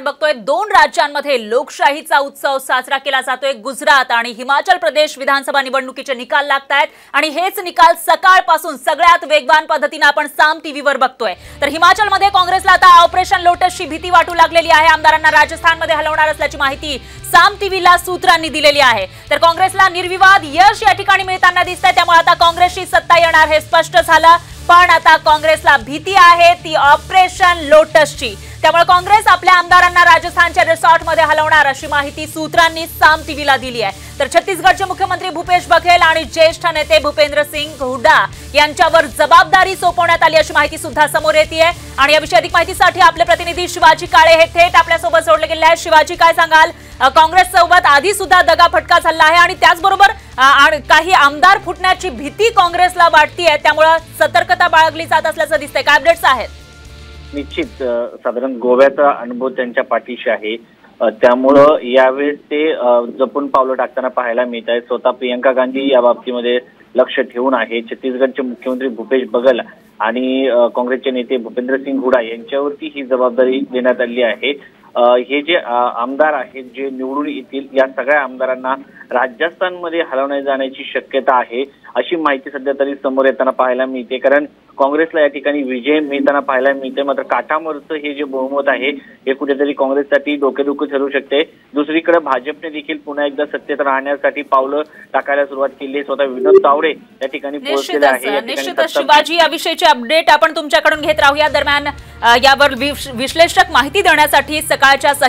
बघतोय दोन राज्यांमध्ये लोकशाहीचा उत्सव साजरा केला जातोय। गुजरात आणि हिमाचल प्रदेश विधानसभा निवडणुकीचे निकाल लागतायत आणि हेच निकाल सकाळपासून सगळ्यात वेगवान पद्धतीने आपण साम टीव्हीवर बघतोय। तर हिमाचलमध्ये काँग्रेसला आता ऑपरेशन लोटसची भीती वाटू लागलेली आहे। आमदारांना राजस्थानमध्ये हलवणार असल्याची माहिती साम टीव्हीला सूत्रांनी दिलेली आहे। तर काँग्रेसला निर्विवाद यश या ठिकाणी मिळताना दिसतंय, त्यामुळे आता काँग्रेसची सत्ता येणार हे स्पष्ट झालं। पण आता काँग्रेसला भीती आहे ती ऑपरेशन लोटसची, त्यामुळे काँग्रेस आपल्या आमदारांना राजस्थानच्या रिसॉर्टमध्ये हलवणार अशी माहिती सूत्रांनी साम टीव्हीला दिली आहे। तर छत्तीसगडचे मुख्यमंत्री भूपेश बघेल आणि ज्येष्ठ नेते भूपेंद्र सिंग हुड्डा यांच्यावर जबाबदारी सोपवण्यात आली अशी माहिती सुद्धा समोर येते। आणि याविषयी अधिक माहितीसाठी आपले प्रतिनिधी शिवाजी काळे हे थेट आपल्या सोबत जोडले गेले आहेत। शिवाजी, काय सांगाल? काँग्रेस सोबत आधी सुद्धा दगाफटका झाला आहे आणि त्याचबरोबर काही आमदार फुटण्याची भीती काँग्रेसला वाटतेय, त्यामुळे सतर्कता बाळगली जात असल्याचं दिसतंय। काय अपडेट्स आहेत? निश्चित साधारण गोव्याचा अनुभव त्यांच्या पाठीशी आहे, त्यामुळं यावेळेस ते जपून पावलं टाकताना पाहायला मिळत आहे। स्वतः प्रियंका गांधी या बाबतीमध्ये लक्ष ठेवून आहे। छत्तीसगडचे मुख्यमंत्री भूपेश बघेल आणि काँग्रेसचे नेते भूपेंद्र सिंग हुड्डा यांच्यावरती ही जबाबदारी देण्यात आली आहे। हे जे आमदार आहेत जे निवडून येतील या सगळ्या आमदारांना राजस्थानमध्ये हलवण्यात जाण्याची शक्यता आहे अशी माहिती सध्या तरी समोर येताना पाहायला मिळते। कारण काँग्रेसला या ठिकाणी विजय मिळताना पाहायला मिळते, मात्र काठावरचं हे जे बहुमत आहे हे कुठेतरी काँग्रेससाठी डोकेदुखी ठरू शकते। दुसरीकडे भाजपने देखील पुन्हा एकदा सत्तेत राहण्यासाठी पावलं टाकायला सुरुवात केली आहे। स्वतः विनोद तावडे या ठिकाणी पोहोचलेले आहे। निश्चितच शिवाजी, याविषयीचे अपडेट आपण तुमच्याकडून घेत राहूया। दरम्यान यावर विश्लेषक माहिती देण्यासाठी सकाळच्या